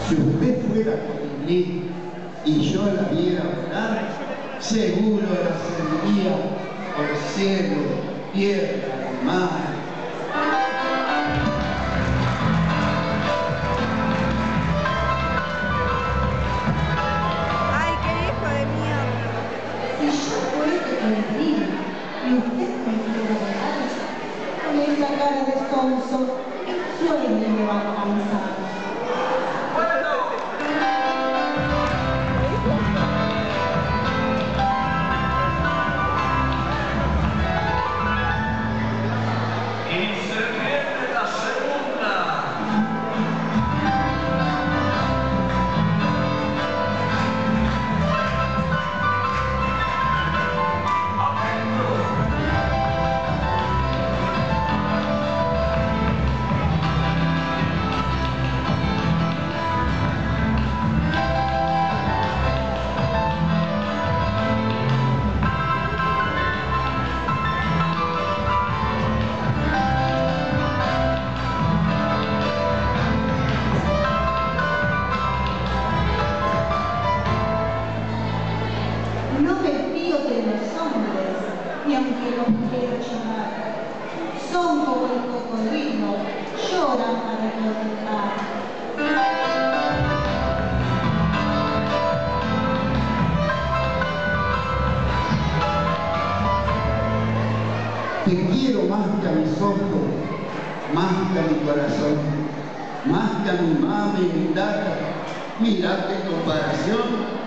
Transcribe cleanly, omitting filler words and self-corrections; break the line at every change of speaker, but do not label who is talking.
Si usted fuera colibrí y yo la viera volar, seguro la seguiría por cielo, tierra y mar.
¡Ay, qué viejo de mierda!
Si yo fuese colibrí y usted me quiere volar, con esa cara de sonso, sueño me va a alcanzar. No me fío de los hombres, y aunque los quiero llorar, son como el cocodrilo, lloran para proteger.
Te quiero más que a mis ojos, más que a mi corazón, más que a mi mami y mi tata. Mirá qué comparación.